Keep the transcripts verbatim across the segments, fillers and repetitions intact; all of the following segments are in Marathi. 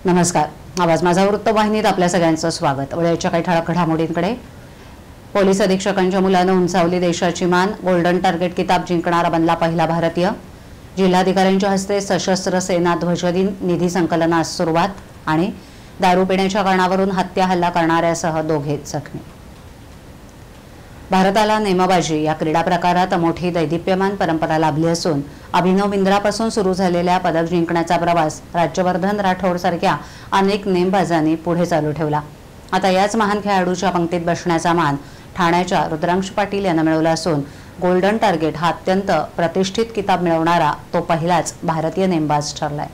नमस्कार. आवाज माझा वृत्तवाहिनीत आपल्या सगळ्यांचं स्वागत. वेळेच्या काही ठळक घडामोडींकडे. पोलीस अधीक्षकांच्या मुलानं उंचावली देशाची मान. गोल्डन टार्गेट किताब जिंकणारा बनला पहिला भारतीय. जिल्हाधिकाऱ्यांच्या हस्ते सशस्त्र सेना ध्वजदिन निधी संकलनास सुरुवात. आणि दारू पिण्याच्या कारणावरून हत्या हल्ला करणाऱ्यासह दोघे जखमी. भारताला नेमबाजी या क्रीडा प्रकारात मोठी दैदिप्यमान परंपरा लाभली असून अभिनव बिंद्रापासून सुरू झालेल्या पदक जिंकण्याचा प्रवास राज्यवर्धन राठोड सारख्या अनेक नेमबाजांनी पुढे चालू ठेवला. आता याच महान खेळाडूच्या पंक्तीत बसण्याचा मान ठाण्याच्या रुद्रांश पाटील यांना मिळवला असून गोल्डन टार्गेट हा अत्यंत प्रतिष्ठित किताब मिळवणारा तो पहिलाच भारतीय नेमबाज ठरलाय.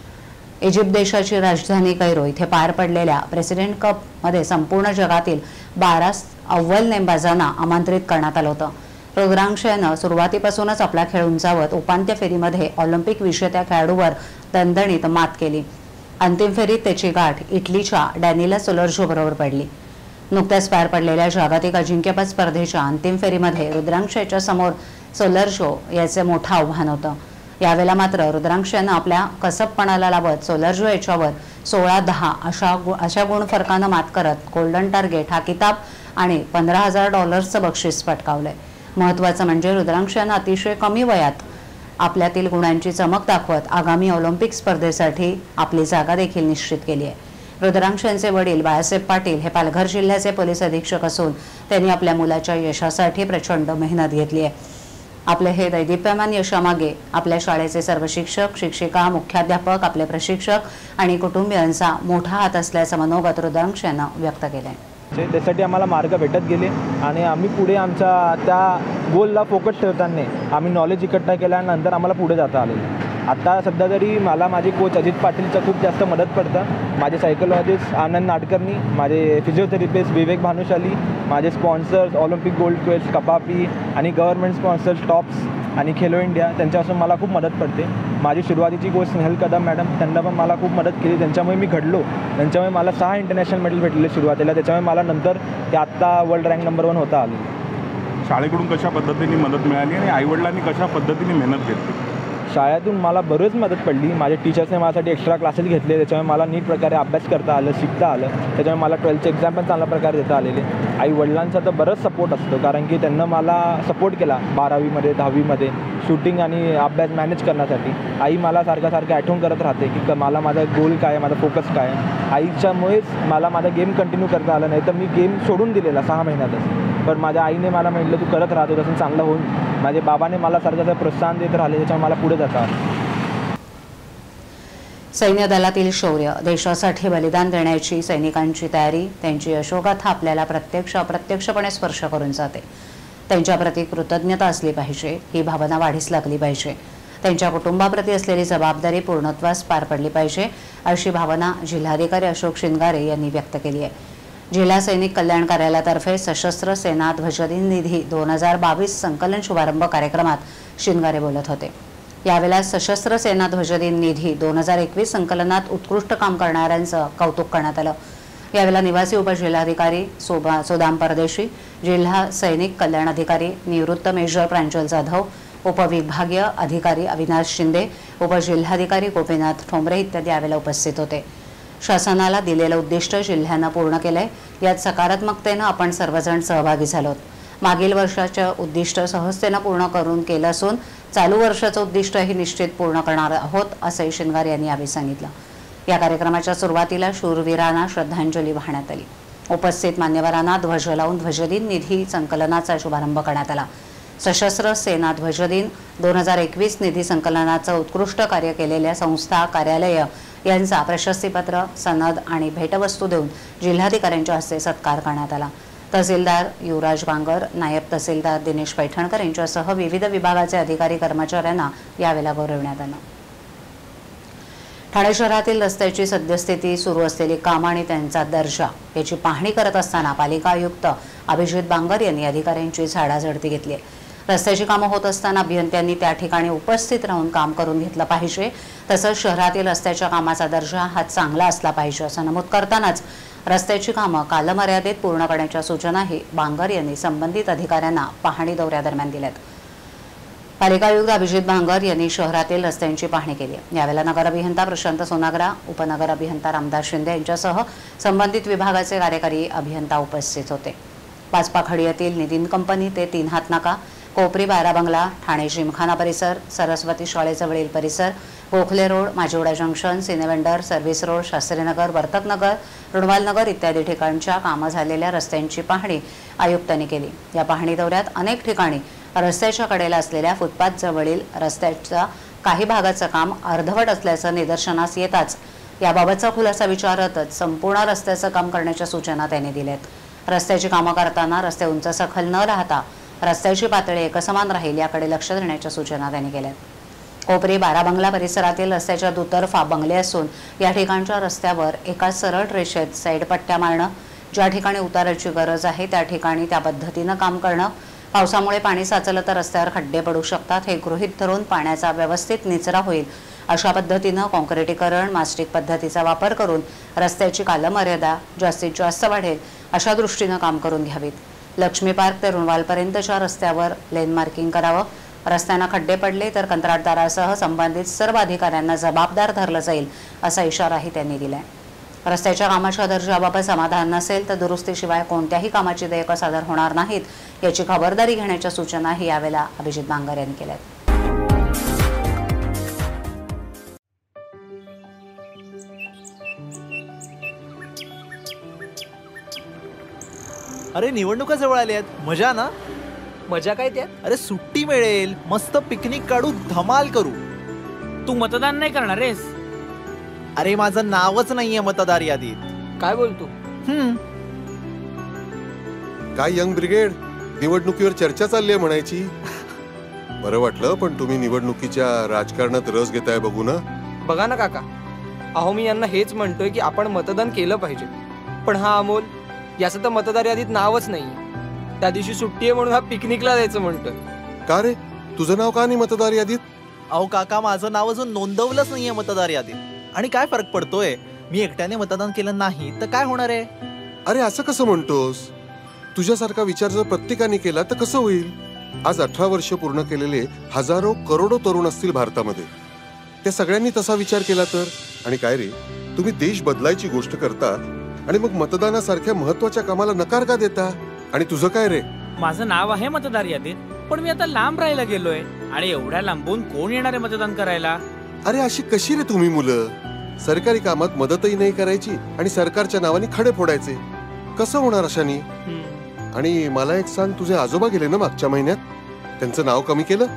इजिप्त देशाची राजधानी कैरो इथे पार पडलेल्या प्रेसिडेंट कप मध्ये संपूर्ण जगातील बारा अव्वल नेमबाजांना आमंत्रित करण्यात आलं होतं. रुद्रांश यानं सुरुवातीपासूनच आपला खेळ उंचावत उपांत्य फेरीमध्ये ऑलिम्पिक विजेत्या खेळाडूवर दणदणीत मात केली. अंतिम फेरीत त्याची गाठ इटलीच्या डॅनिला सोलर्जो बरोबर पडली. नुकत्याच पार पडलेल्या जागतिक अजिंक्यपद स्पर्धेच्या अंतिम फेरीमध्ये रुद्रांश याच्या समोर सोलर्जो याचे मोठं आव्हान होतं. यावेळेला मात्र रुद्रांश यानं आपल्या कसबपणाला लावत सोलर्जो याच्यावर सोळा दहा अशा अशा गुण फरकानं मात करत गोल्डन टार्गेट हा किताब आणि पंधरा हजार डॉलर्सचं बक्षीस पटकावलंय. महत्त्वाचं म्हणजे रुद्रांश यानं अतिशय कमी वयात आपल्यातील गुणांची चमक दाखवत आगामी ऑलिम्पिक स्पर्धेसाठी आपली जागा देखील निश्चित केली आहे. रुद्रांश यांचे वडील बाळासाहेब पाटील हे पालघर जिल्ह्याचे पोलीस अधीक्षक असून त्यांनी आपल्या मुलाच्या यशासाठी प्रचंड मेहनत घेतली आहे. आपले हे दैदिप्यमान यशामागे आपल्या शाळेचे सर्व शिक्षक, शिक्षिका, मुख्याध्यापक, आपले प्रशिक्षक आणि कुटुंबियांचा मोठा हात असल्याचं मनोगत रुद्रांश यांना व्यक्त केलं आहे. त्यासाठी आम्हाला मार्ग भेटत गेले आणि आम्ही पुढे आमच्या त्या गोलला फोकस ठेवताना आम्ही नॉलेज इकट्ठा केल्यानंतर आम्हाला पुढे जाता आलं. आता सध्या तरी मला माझे कोच अजित पाटीलचं खूप जास्त मदत पडतं. माझे सायकोलॉजिस्ट आनंद नाडकर्णी, माझे फिजिओथेरपिस्ट विवेक भानुशाली, माझे स्पॉन्सर्स ऑलिम्पिक गोल्ड क्वेस्ट, कपापी आणि गव्हर्नमेंट स्पॉन्सर्स टॉप्स आणि खेलो इंडिया त्यांच्यापासून मला खूप मदत पडते. माझी सुरुवातीची कोच स्नेहल कदम मॅडम त्यांना पण मला खूप मदत केली. त्यांच्यामुळे मी घडलो. त्यांच्यामुळे मला सहा इंटरनॅशनल मेडल भेटले सुरुवातीला. त्याच्यामुळे मला नंतर ते आत्ता वर्ल्ड रँक नंबर वन होता आले. शाळेकडून कशा पद्धतीने मदत मिळाली आणि आईवडिलांनी कशा पद्धतीने मेहनत घेतली? शाळेतून मला बरीच मदत पडली. माझ्या टीचर्सने माझ्यासाठी एक्स्ट्रा क्लासेस घेतले. त्याच्यामुळे मला नीट प्रकारे अभ्यास करता आलं, शिकता आलं. त्याच्यामुळे मला ट्वेल्थचे एक्झाम पण चांगल्या प्रकारे देता आलेले. आई वडिलांचा तर बरंच सपोर्ट असतो कारण की त्यांना मला सपोर्ट केला बारावीमध्ये दहावीमध्ये शूटिंग आणि अभ्यास मॅनेज करण्यासाठी. आई मला सारखं सारखं आठवण करत राहते की मला माझा गोल काय आहे, माझा फोकस काय आहे. आईच्यामुळेच मला माझा गेम कंटिन्यू करता आला. नाही तर मी गेम सोडून दिलेला सहा महिन्यातच. पण माझ्या आईने मला म्हटलं तू करत राहतो तसं चांगलं होऊन. माझ्या बाबाने मला सारखं प्रोत्साहन देत राहिले. त्याच्यामुळे मला पुढे जाता आलं. सैन्य दलातील शौर्य, देशासाठी बलिदान देण्याची सैनिकांची तयारी, त्यांची यशोगाथा आपल्याला प्रत्यक्ष अप्रत्यक्षपणे स्पर्श करून जाते. त्यांच्याप्रती कृतज्ञता असली पाहिजे, ही भावना वाढीस लागली पाहिजे. त्यांच्या कुटुंबाप्रती असलेली जबाबदारी पूर्णत्वास पार पडली पाहिजे, अशी भावना जिल्हाधिकारी अशोक शिंगारे यांनी व्यक्त केली आहे. जिल्हा सैनिक कल्याण कार्यालयातर्फे सशस्त्र सेना ध्वजदिन निधी दोन हजार बावीस संकलन शुभारंभ कार्यक्रमात शिंगारे बोलत होते. यावेळेला सशस्त्र सेना ध्वजदिन निधी दोन हजार एकवीस संकलनात उत्कृष्ट काम करणाऱ्यांचं कौतुक करण्यात आलं. यावेळेला निवासी उपजिल्हाधिकारी सोबा सोदाम परदेशी, जिल्हा सैनिक कल्याण अधिकारी निवृत्त मेजर प्रांजल जाधव, उपविभागीय अधिकारी अविनाश शिंदे, उपजिल्हाधिकारी गोपीनाथ ठोंबरे इत्यादी यावेळेला उपस्थित होते. शासनाला दिलेलं उद्दिष्ट जिल्ह्यानं पूर्ण केलंय. यात सकारात्मकतेनं आपण सर्वजण सहभागी झालोत. मागील वर्षाचं उद्दिष्ट सहजतेनं पूर्ण करून केलं असून चालू वर्षाचं उद्दिष्टही निश्चित पूर्ण करणार आहोत, असंही शिंगारे यांनी यावेळी सांगितलं. या कार्यक्रमाच्या सुरुवातीला शूरवीरांना श्रद्धांजली वाहण्यात आली. उपस्थित मान्यवरांना ध्वज लावून ध्वजदिन निधी संकलनाचा शुभारंभ करण्यात आला. सशस्त्र सेना ध्वजदिन दोन हजार एकवीस निधी संकलनाचं उत्कृष्ट कार्य केलेल्या संस्था, कार्यालय यांचा प्रशस्तीपत्र, सनद आणि भेटवस्तू देऊन जिल्हाधिकाऱ्यांच्या हस्ते सत्कार करण्यात आला. तहसीलदार युवराज बांगर, नायब तहसीलदार दिनेश पैठणकर यांच्यासह विविध विभागाचे अधिकारी कर्मचाऱ्यांना यावेळेला गौरवण्यात आलं. ठाणे शहरातील रस्त्याची सद्यस्थिती, सुरू असलेली कामं आणि त्यांचा दर्जा याची पाहणी करत असताना पालिका आयुक्त अभिजित बांगर यांनी अधिकाऱ्यांची झाडाझडती घेतली आहे. रस्त्याची कामं होत असताना अभियंत्यांनी त्या ठिकाणी उपस्थित राहून काम करून घेतलं पाहिजे. तसंच शहरातील रस्त्याच्या कामाचा दर्जा हा चांगला असला पाहिजे असं नमूद करतानाच रस्त्याची कामं कालमर्यादेत पूर्ण करण्याच्या सूचनाही बांगर यांनी संबंधित अधिकाऱ्यांना पाहणी दौऱ्यादरम्यान दिल्यात. पालिका आयुक्त अभिजित भांगर यांनी शहरातील रस्त्यांची पाहणी केली। यावेळेला नगर अभियंता प्रशांत सोनाग्रा, उपनगर अभियंता रामदास शिंदे यांच्यासह संबंधित विभागाचे कार्यकारी अभियंता उपस्थित होते। पाचपाखडी येथील नितीन कंपनी ते तीन हात नाका, कोपरी बारा बंगला, ठाणे जिमखाना परिसर, सरस्वती शाळेजवळील परिसर, Gokhale road, Majiwada junction, Cinewonder, service road, Shastrinagar, Vartaknagar, Runwalnagar इत्यादी ठिकाणच्या कामं झालेल्या रस्त्यांची पाहणी आयुक्तांनी केली। या पाहणी दौऱ्यात अनेक ठिकाणी रस्त्याच्या कडेला असलेल्या फुटपाथ जवळील रस्त्याच्या काही भागाचं काम अर्धवट असल्याचं निदर्शनास येताच याबाबतचा खुलासा विचारतच संपूर्ण रस्त्याचं काम करण्याच्या सूचना त्यांनी दिल्यात। रस्त्याची कामं करताना रस्ते उंच सखल न राहता रस्त्याची पातळी एकसमान राहील याकडे लक्ष देण्याच्या सूचना त्यांनी केल्यात। कोपरी बारा बंगला परिसरातील रस्त्याच्या दुतर्फा बंगले असून या ठिकाणच्या रस्त्यावर एका सरळ रेषेत साईड पट्ट्या मारणं, ज्या ठिकाणी उताराची गरज आहे त्या ठिकाणी त्या पद्धतीनं काम करणं, पावसामुळे पाणी साचलं तर रस्त्यावर खड्डे पडू शकतात हे गृहीत धरून पाण्याचा व्यवस्थित निचरा होईल अशा पद्धतीनं कॉन्क्रिटीकरण, मास्टिक पद्धतीचा वापर करून रस्त्याची कालमर्यादा जास्तीत जास्त वाढेल अशा दृष्टीनं काम करून घ्यावीत। लक्ष्मी पार्क ते रुणवालपर्यंतच्या रस्त्यावर लेन मार्किंग करावं। रस्त्यांना खड्डे पडले तर कंत्राटदारासह संबंधित सर्व अधिकाऱ्यांना जबाबदार धरलं जाईल असा इशाराही त्यांनी दिलाय। रस्त्याच्या कामाच्या दर्जाबाबत समाधान नसेल तर दुरुस्तीशिवाय कोणत्याही कामाची देयकं सादर होणार नाहीत याची खबरदारी घेण्याच्या सूचनाही यावेळेला अभिजित भांगर यांनी केल्या। अरे निवडणुका जवळ आल्या आहेत, मजा ना? मजा काय त्यात? अरे सुट्टी मिळेल, मस्त पिकनिक काढू, धमाल करू। तू मतदान नाही करणार आहेस? अरे माझं नावच नाहीये मतदार यादीत। काय बोलतो? हम्म काय यंग ब्रिगेड, निवडणुकीवर चर्चा चालली आहे म्हणायची। बरं वाटलं, पण तुम्ही निवडणुकीच्या राजकारणात रस घेताय बघू ना। बघा ना काका, अहो मी यांना हेच म्हणतोय की आपण मतदान केलं पाहिजे, पण हा अमोल याचं तर मतदार यादीत नावच नाही। त्या दिवशी सुट्टी आहे म्हणून हा पिकनिकला जायचं म्हणतोय। का रे, तुझं नाव का नाही मतदार यादीत? अहो काका, माझं नाव अजून नोंदवलंच नाहीये मतदार यादीत। आणि काय फरक पडतोय, मी एकट्याने मतदान केलं नाही तर काय होणार आहे? अरे असं कसं म्हणतोस? तुझ्यासारखा विचार जर प्रत्येकाने केला तर कसं होईल? आज अठरा वर्ष पूर्ण केलेले हजारो करोडो तरुण असतील भारतामध्ये, त्या सगळ्यांनी तसा विचार केला तर? आणि काय रे, तुम्ही देश बदलायची गोष्ट करता आणि मग मतदानासारख्या महत्वाच्या कामाला नकार का देता? आणि तुझं काय रे? माझं नाव आहे मतदार यादीत, पण मी आता लांब राहायला गेलोय आणि एवढ्या लांबून कोण येणार आहे मतदान करायला? अरे अशी कशी रे तुम्ही मुलं? सरकारी कामात मदतही नाही करायची आणि सरकारच्या नावाने खडे फोडायचे, कसं होणार अशानी? आणि मला एक सांग, तुझे आजोबा गेले ना मागच्या महिन्यात, त्यांचं नाव कमी केलं?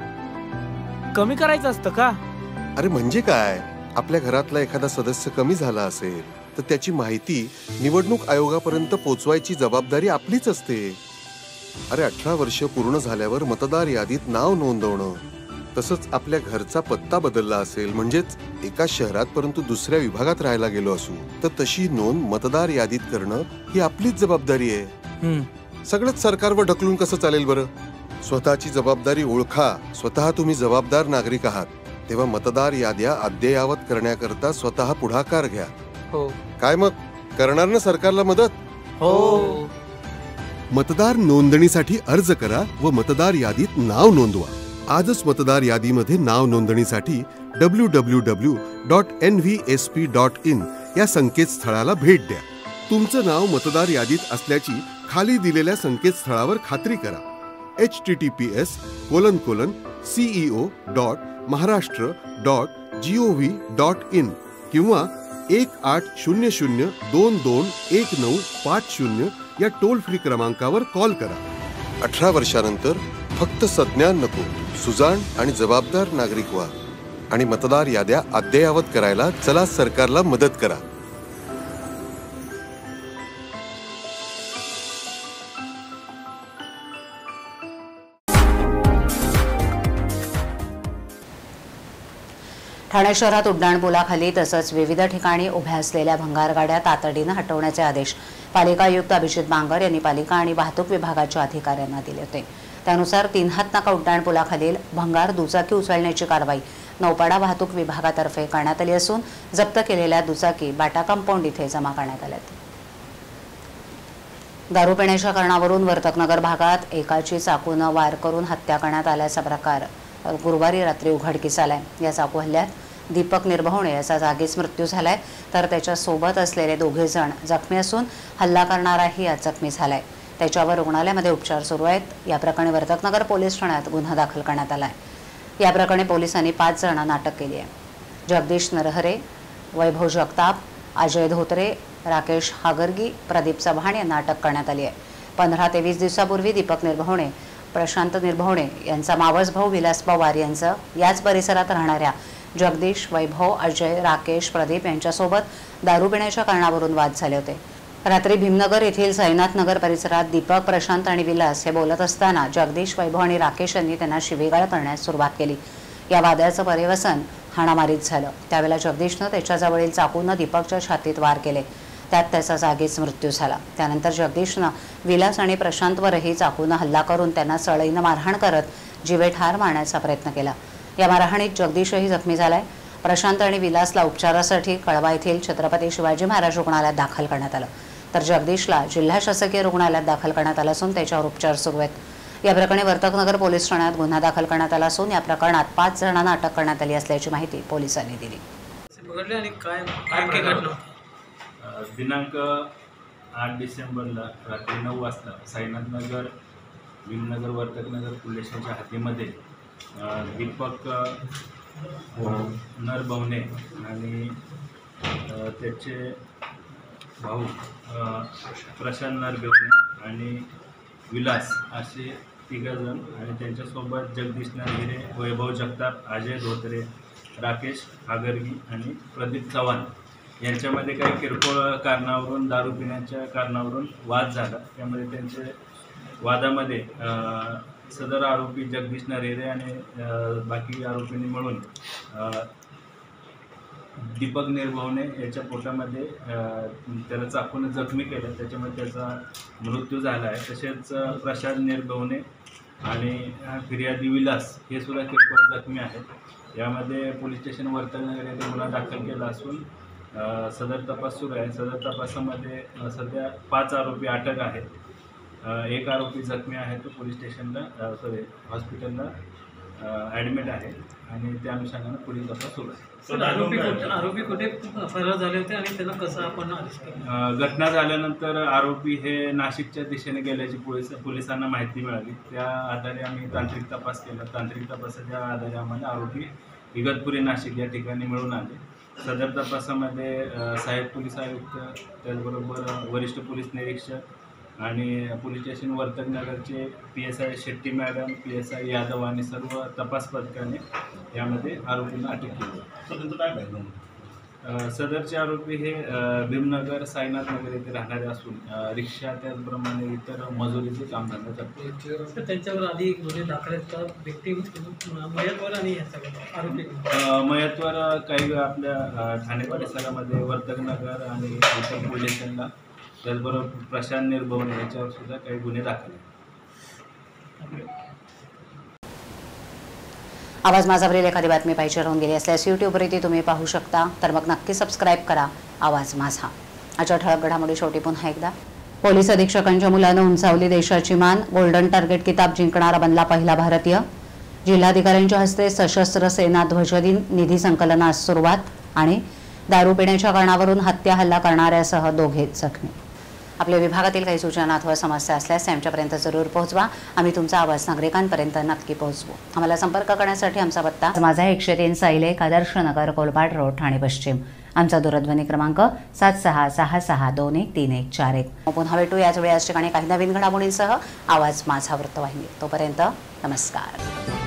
कमी करायचं असतं का? अरे म्हणजे काय, आपल्या घरातला एखादा सदस्य कमी झाला असेल तर त्याची माहिती निवडणूक आयोगापर्यंत पोहोचवायची जबाबदारी आपलीच असते। अरे अठरा वर्ष पूर्ण झाल्यावर मतदार यादीत नाव नोंदवणं, तसंच आपल्या घरचा पत्ता बदलला असेल, म्हणजेच एका शहरात परंतु दुसऱ्या विभागात राहायला गेलो असू तर तशी नोंद मतदार यादीत करणं ही आपलीच जबाबदारी आहे। सगळंच सरकारवर ढकलून कसं चालेल बरं? स्वतःची जबाबदारी ओळखा, स्वतः तुम्ही जबाबदार नागरिक आहात, तेव्हा मतदार याद्या अद्ययावत करण्याकरता स्वतः पुढाकार घ्या। हो काय मग, करणार ना सरकारला मदत? हो। मतदार नोंदणीसाठी अर्ज करा व मतदार यादीत नाव नोंदवा। आजच मतदार यादीमध्ये नाव नोंदणीसाठी W W W dot N V S P dot in या संकेतस्थळाला भेट द्या। तुमचं नाव मतदार यादीत असल्याची खाली दिलेल्या संकेतस्थळावर खात्री करा। H T T P S colon colon CEO dot Maharashtra dot G O V dot in किंवा एक आठ शून्य शून्य दोन दोन एक नऊ पाच शून्य या टोल फ्री क्रमांकावर कॉल करा। अठरा वर्षानंतर फक्त सज्ञान नको, सुजाण आणि जबाबदार नागरिक व्हा आणि मतदार याद्या अद्ययावत करायला चला सरकारला मदत करा। ठाणे शहरात उड्डाणपुलाखाली तसंच विविध ठिकाणी उभ्या असलेल्या भंगार गाड्या तातडीनं हटवण्याचे आदेश पालिका आयुक्त अभिजित भांगर यांनी पालिका आणि वाहतूक विभागाच्या अधिकाऱ्यांना दिले होते। त्यानुसार तीन हात नाका उड्डाणपुलाखालील भंगार दुचाकी उचलण्याची कारवाई नौपाडा वाहतूक विभागातर्फे करण्यात आली असून जप्त केलेल्या दुचाकी बाटा कंपाऊंड इथे जमा करण्यात आल्या। दारू पिण्याच्या कारणावरून वर्तकनगर भागात एकाची चाकूनं वार करून हत्या करण्यात आल्याचा प्रकार गुरुवारी रात्री उघडकीस आलाय। या चाकू हल्ल्यात दीपक निर्भवणे याचा जागीच मृत्यू झालाय, तर त्याच्या सोबत असलेले दोघे जण जखमी असून हल्ला करणाराही यात जखमी झालाय। त्याच्यावर रुग्णालयामध्ये उपचार सुरू आहेत। या प्रकरणी वर्तकनगर पोलीस ठाण्यात गुन्हा दाखल करण्यात आलाय। या प्रकरणी पोलिसांनी पाच जणांना अटक केली आहे। जगदीश नरहरे, वैभव जगताप, अजय धोत्रे, राकेश हागरगी, प्रदीप चव्हाण यांना अटक करण्यात आली आहे। पंधरा ते वीस दिवसापूर्वी दीपक निर्भवणे, प्रशांत निर्भवणे यांचा मावस भाऊ विलास पवार यांचं याच परिसरात राहणाऱ्या जगदीश, वैभव, अजय, राकेश, प्रदीप यांच्यासोबत दारू पिण्याच्या कारणावरून वाद झाले होते। रात्री भीमनगर येथील साईनाथ नगर परिसरात दीपक, प्रशांत आणि विलास हे बोलत असताना जगदीश, वैभव आणि राकेश यांनी त्यांना शिवीगाळ करण्यास सुरुवात केली। या वादाचं पर्यवसन हाणामारीत झालं। त्यावेळेला जगदीशनं त्याच्याजवळील चाकूनं दीपकच्या छातीत वार केले, त्यात त्याचा जागीच मृत्यू झाला। त्यानंतर जगदीशनं विलास आणि प्रशांतवरही चाकूनं हल्ला करून त्यांना सळईनं मारहाण करत जीवेठार मारण्याचा प्रयत्न केला। या मारहाणीत जगदीशही जखमी झालाय। प्रशांत आणि विलासला उपचारासाठी कळवा येथील छत्रपती शिवाजी महाराज रुग्णालयात दाखल करण्यात आलं, तर जगदीशला जिल्हा शासकीय रुग्णालयात दाखल करण्यात आलं असून त्याच्यावर उपचार सुरू आहेत। या प्रकरणी वर्तकनगर पोलीस ठाण्यात गुन्हा दाखल करण्यात आला असून या प्रकरणात पाच जणांना अटक करण्यात आली असल्याची माहिती पोलिसांनी दिली। दिनांक आठ डिसेंबरला रात्री नऊ वाजता साईनाथ नगर, भीमनगर, वर्तकनगर पोलीस स्टेशनच्या हद्दीमध्ये दीपक नरभवणे आणि त्याचे भाऊ प्रशांत नरभवणे आणि विलास असे तिघजण आणि त्यांच्यासोबत जगदीश नरहिरे, वैभव जगताप, अजय धोत्रे, राकेश हागरगी आणि प्रदीप चव्हाण यांच्यामध्ये काही किरकोळ कारणावरून दारू पिण्याच्या कारणावरून वाद झाला। त्यामध्ये त्यांचे वादामध्ये सदर आरोपी जगदीश नरहिरे आणि बाकी आरोपींनी मिळून दीपक निर्भवणे याच्या पोटामध्ये त्याला चाकून जखमी केलं, त्याच्यामुळे त्याचा मृत्यू झाला आहे। तसेच प्रशांत निर्भवणे आणि फिर्यादी विलास हे सुद्धा किरकोळ जखमी आहेत। यामध्ये पोलीस स्टेशन वर्तकनगर येथे गुन्हा दाखल केला असून सदर तपास सुरू आहे। सदर तपासामध्ये सध्या पाच आरोपी अटक आहेत, एक आरोपी जखमी आहे, तो पोलीस स्टेशनला सॉरी हॉस्पिटलला ॲडमिट आहे आणि त्या अनुषंगाने पुढील तपास सुरू आहे। आरोपी आरोपी कुठे फरार झाले होते आणि त्यांना कसं आपण अरेस्ट केलं? घटना झाल्यानंतर आरोपी हे नाशिकच्या दिशेने गेल्याची पोलीस पोलिसांना माहिती मिळाली। त्या आधारे आम्ही तांत्रिक तपास केला। तांत्रिक तपासाच्या आधारे आम्हाला आरोपी इगतपुरी नाशिक या ठिकाणी मिळून आले। सदर तपासामध्ये सहाय्यक पोलीस आयुक्त, त्याचबरोबर वरिष्ठ पोलीस निरीक्षक आणि पोलीस स्टेशन वर्तकनगरचे P S I Shetty madam, P S I Yadav आणि सर्व तपास पथकाने यामध्ये आरोपींना अटक केली। सदरचे आरोपी हे भीमनगर, साईनाथ नगर येथे राहणारे असून रिक्षा त्याचप्रमाणे इतर मजुरीचे कामधंदा करतात। त्यांच्यावर आधी गुन्हे दाखल आहेत का? व्यक्ती मयतवर आणि आरोपी मयतवर काही आपल्या ठाणे परिसरामध्ये वर्तकनगर आणि इतर पोलीस स्टेशनला, त्याचबरोबर प्रशांत निर्भवणे याच्यावर सुद्धा काही गुन्हे दाखल आहेत। आवाज माझावरील एखादी बातमी पाहिजे राहून गेली असल्यास यूट्यूबवरती तुम्ही पाहू शकता, तर मग नक्की सबस्क्राईब करा आवाज माझा। आजच्या ठळक घडामोडी शेवटी पुन्हा एकदा, पोलीस अधीक्षकांच्या मुलानं उंचावली देशाची मान, गोल्डन टार्गेट किताब जिंकणारा बनला पहिला भारतीय। जिल्हाधिकाऱ्यांच्या हस्ते सशस्त्र सेना ध्वजदिन निधी संकलनास सुरुवात आणि दारू पिण्याच्या कारणावरून हत्या हल्ला करणाऱ्यासह दोघे जखमी। आपल्या विभागातील काही सूचना अथवा समस्या असल्यास आमच्यापर्यंत जरूर पोहोचवा, आम्ही तुमचा आवाज नागरिकांपर्यंत नक्की पोहोचवू। आम्हाला संपर्क करण्यासाठी आमचा पत्ता माझा एकशे तीन साईलेक, आदर्श नगर, कोलपाड रोड, ठाणे पश्चिम। आमचा दूरध्वनी क्रमांक सात सहा सहा सहा दोन एक तीन एक चार एक। पुन्हा भेटू याच वेळी याच ठिकाणी काही नवीन घडामोडींसह आवाज माझा वृत्तवाहिनी। तोपर्यंत नमस्कार।